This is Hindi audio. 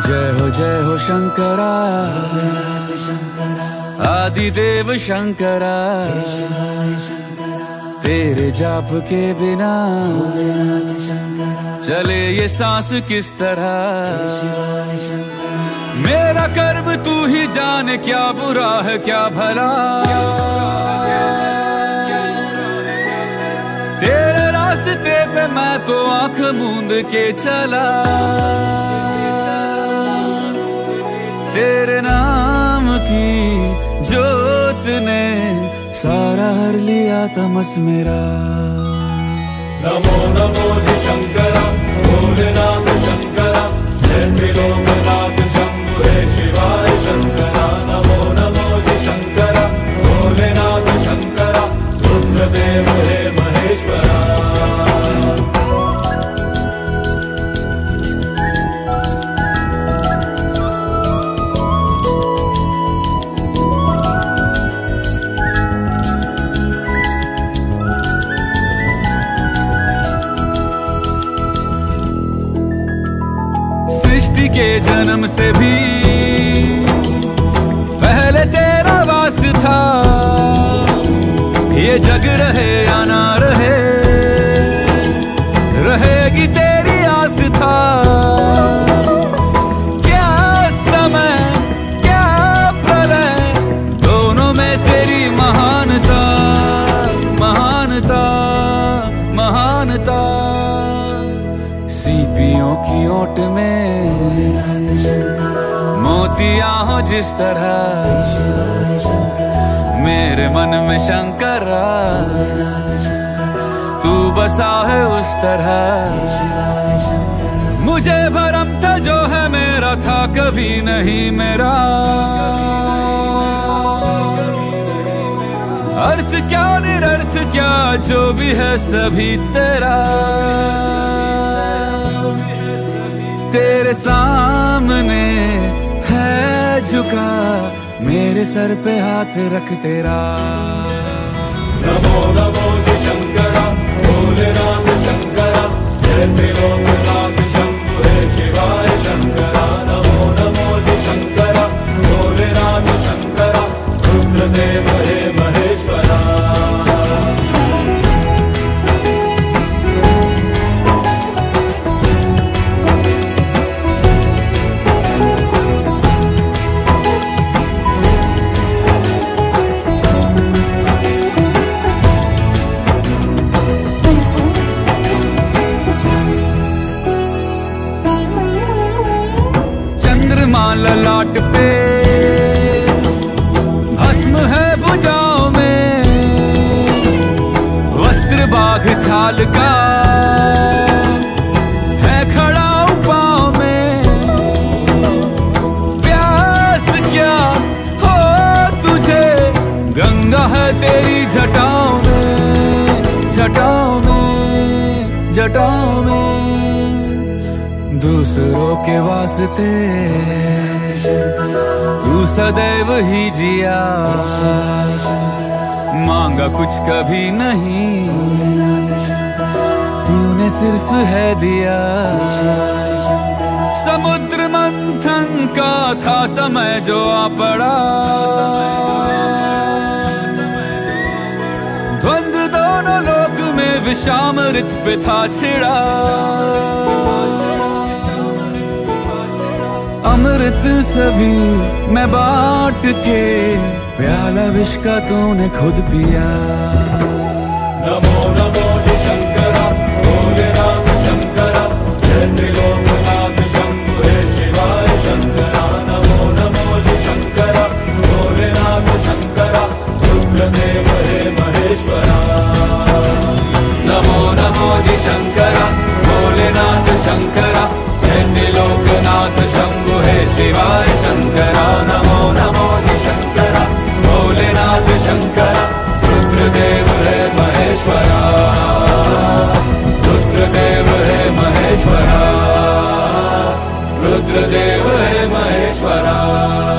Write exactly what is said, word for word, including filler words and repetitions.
जय हो जय हो शंकरा, आदिदेव शंकरा, तेरे जाप के बिना चले ये सांस किस तरह। मेरा कर्म तू ही जाने, क्या बुरा है क्या भला, तेरे रास्ते पे मैं तो आंख मूंद के चला। तेरे नाम की जोत ने सारा हर लिया तमस मेरा। नमो नमो जी शंकरा, भोलेनाथ शंकरा, जय त्रिलोकनाथ शंभु हे शिवाय शंकरा। नमो नमो जी शंकरा, भोलेनाथ शंकरा, रुद्रदेव हे महेश्वरा। सृष्टि के जन्म से भी पहले तेरा वास था, ये जग रहे या ना रहे, रहेगी तेरी आस था। क्या समय क्या प्रलय, दोनों में तेरी महानता, महानता, महानता। सीपियों की ओट में मोतियां हो जिस तरह, मेरे मन में शंकरा तू बसा है उस तरह। मुझे भरम था जो है मेरा था कभी नहीं मेरा, अर्थ क्या निरर्थ क्या जो भी है सभी तेरा। तेरे सामने है झुका मेरे सर पे हाथ रख तेरा। नमो नमो जी शंकरा, भोलेनाथ शंकरा, जय त्रिलोकनाथ शंभु हे शिवाय शंकरा। नमो नमो जी शंकरा, भोलेनाथ शंकरा, रुद्रदेव हे महेश्वरा। ललाट पे भस्म है भुजाओं में, वस्त्र बाघ छाल का है खड़ा पाँव में। प्यास क्या हो तुझे, गंगा है तेरी जटाओं में, जटाओं में, जटाओं में। दूसरों के वास्ते तू सदैव ही जिया, मांगा कुछ कभी नहीं, तूने सिर्फ है दिया। समुद्र मंथन का था समय जो आ पड़ा, द्वंद्व दोनों लोक में विषामृत पे था छिड़ा। अमृत सभी मैं बांट के, प्याला विष का तूने खुद पिया। नमो नमो जी शंकरा, भोलेनाथ शंकरा, जय त्रिलोकनाथ शंभु हे शिवाय शंकरा। नमो नमो जी शंकरा, भोलेनाथ शंकरा, रुद्रदेव हे महेश्वरा। नमो नमो जी शंकरा, भोलेनाथ शंकरा, जय त्रिलोकनाथ शंभु हे शिवाय शंकरा। नमो नमो जी शंकरा, भोलेनाथ शंकरा, रुद्रदेव हे महेश्वरा, रुद्रदेव हे महेश्वरा, रुद्रदेव हे महेश्वरा।